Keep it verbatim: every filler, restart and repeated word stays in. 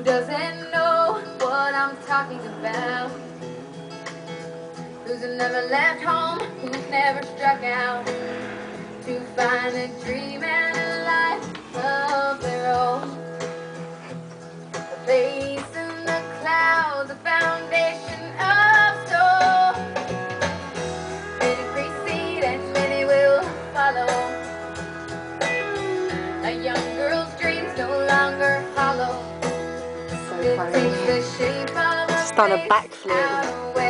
doesn't know what I'm talking about? Who's never left home, who's never struck out to find a dream and a life of their own? A place in the clouds, a foundation of soul. Many precede and many will follow. A young girl's dreams no longer hollow. So It funny. takes the shape of a Just done a face backflip. out away.